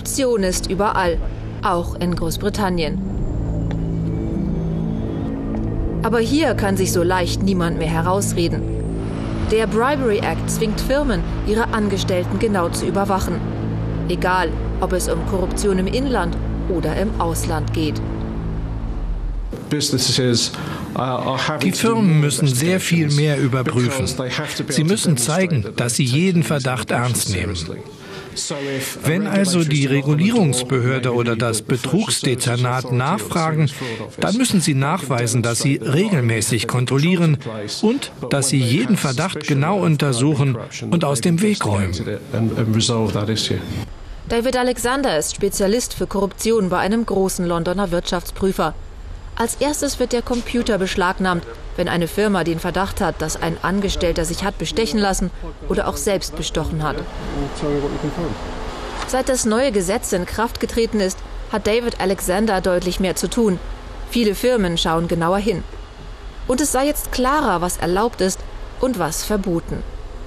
Korruption ist überall, auch in Großbritannien. Aber hier kann sich so leicht niemand mehr herausreden. Der Bribery Act zwingt Firmen, ihre Angestellten genau zu überwachen. Egal, ob es um Korruption im Inland oder im Ausland geht. Die Firmen müssen sehr viel mehr überprüfen. Sie müssen zeigen, dass sie jeden Verdacht ernst nehmen. Wenn also die Regulierungsbehörde oder das Betrugsdezernat nachfragen, dann müssen sie nachweisen, dass sie regelmäßig kontrollieren und dass sie jeden Verdacht genau untersuchen und aus dem Weg räumen. David Alexander ist Spezialist für Korruption bei einem großen Londoner Wirtschaftsprüfer. Als erstes wird der Computer beschlagnahmt, wenn eine Firma den Verdacht hat, dass ein Angestellter sich hat bestechen lassen oder auch selbst bestochen hat. Seit das neue Gesetz in Kraft getreten ist, hat David Alexander deutlich mehr zu tun. Viele Firmen schauen genauer hin. Und es sei jetzt klarer, was erlaubt ist und was verboten.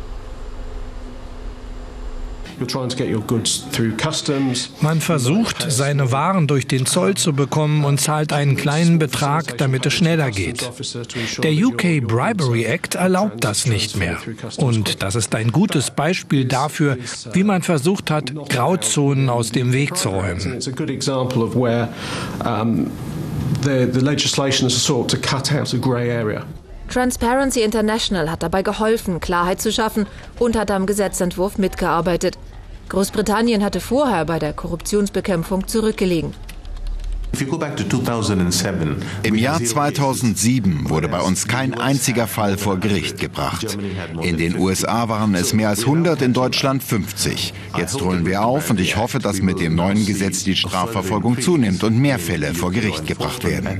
Man versucht, seine Waren durch den Zoll zu bekommen und zahlt einen kleinen Betrag, damit es schneller geht. Der UK Bribery Act erlaubt das nicht mehr. Und das ist ein gutes Beispiel dafür, wie man versucht hat, Grauzonen aus dem Weg zu räumen. Transparency International hat dabei geholfen, Klarheit zu schaffen und hat am Gesetzentwurf mitgearbeitet. Großbritannien hatte vorher bei der Korruptionsbekämpfung zurückgelegen. Im Jahr 2007 wurde bei uns kein einziger Fall vor Gericht gebracht. In den USA waren es mehr als 100, in Deutschland 50. Jetzt holen wir auf und ich hoffe, dass mit dem neuen Gesetz die Strafverfolgung zunimmt und mehr Fälle vor Gericht gebracht werden.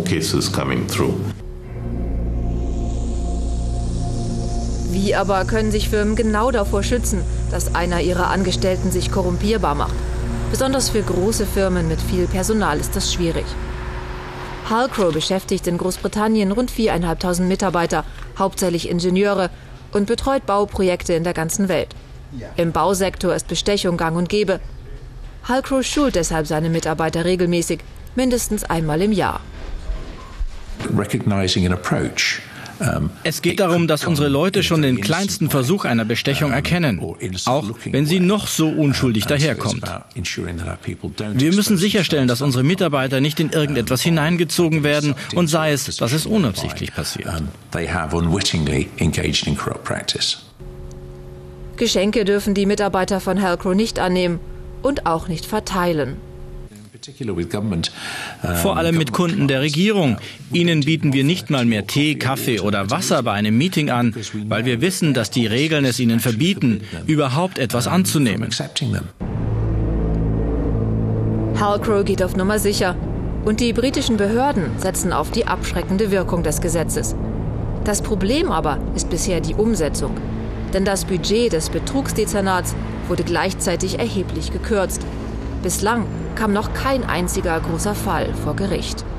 Wie aber können sich Firmen genau davor schützen, dass einer ihrer Angestellten sich korrumpierbar macht? Besonders für große Firmen mit viel Personal ist das schwierig. Halcrow beschäftigt in Großbritannien rund 4.500 Mitarbeiter, hauptsächlich Ingenieure, und betreut Bauprojekte in der ganzen Welt. Im Bausektor ist Bestechung gang und gäbe. Halcrow schult deshalb seine Mitarbeiter regelmäßig, mindestens einmal im Jahr. Es geht darum, dass unsere Leute schon den kleinsten Versuch einer Bestechung erkennen, auch wenn sie noch so unschuldig daherkommt. Wir müssen sicherstellen, dass unsere Mitarbeiter nicht in irgendetwas hineingezogen werden und sei es, dass es unabsichtlich passiert. Geschenke dürfen die Mitarbeiter von Halcrow nicht annehmen und auch nicht verteilen. Vor allem mit Kunden der Regierung. Ihnen bieten wir nicht mal mehr Tee, Kaffee oder Wasser bei einem Meeting an, weil wir wissen, dass die Regeln es ihnen verbieten, überhaupt etwas anzunehmen. Halcrow geht auf Nummer sicher und die britischen Behörden setzen auf die abschreckende Wirkung des Gesetzes. Das Problem aber ist bisher die Umsetzung. Denn das Budget des Betrugsdezernats wurde gleichzeitig erheblich gekürzt. Bislang kam noch kein einziger großer Fall vor Gericht.